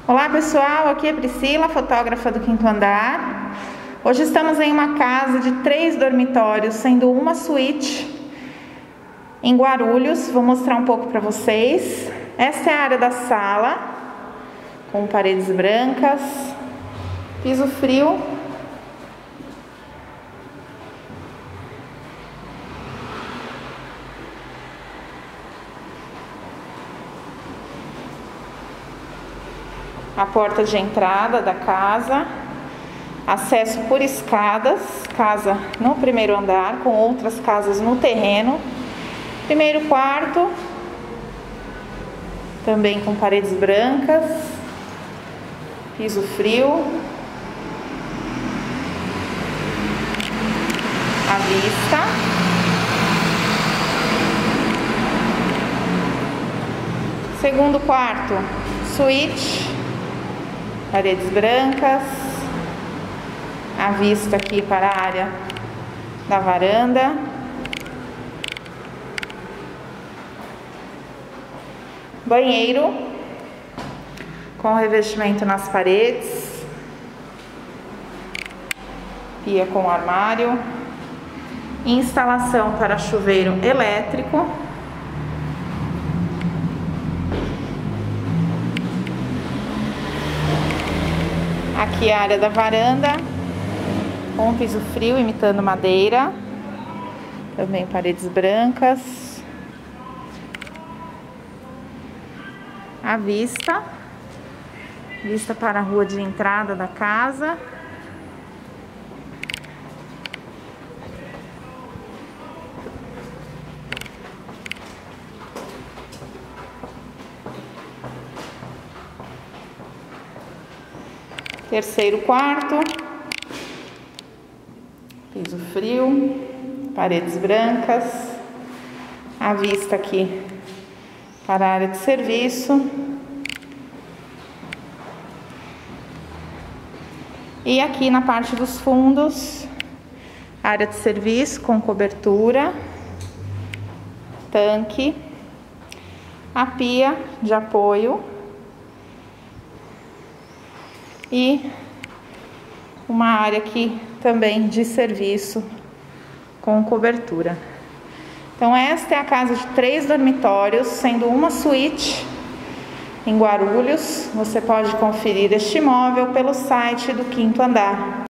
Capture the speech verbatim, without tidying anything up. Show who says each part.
Speaker 1: Olá pessoal, aqui é Priscila, fotógrafa do quinto andar. Hoje estamos em uma casa de três dormitórios, sendo uma suíte em Guarulhos. Vou mostrar um pouco para vocês. Esta é a área da sala, com paredes brancas, piso frio. A porta de entrada da casa, acesso por escadas, casa no primeiro andar, com outras casas no terreno. Primeiro quarto, também com paredes brancas, piso frio, à vista. Segundo quarto, suíte. Paredes brancas, a vista aqui para a área da varanda. Banheiro com revestimento nas paredes, pia com armário, instalação para chuveiro elétrico. Aqui a área da varanda, com piso frio imitando madeira, também paredes brancas, a vista, vista para a rua de entrada da casa. Terceiro quarto, piso frio, paredes brancas, a vista aqui para a área de serviço. E aqui na parte dos fundos, área de serviço com cobertura, tanque, a pia de apoio. E uma área aqui também de serviço com cobertura. Então esta é a casa de três dormitórios, sendo uma suíte em Guarulhos. Você pode conferir este imóvel pelo site do Quinto Andar.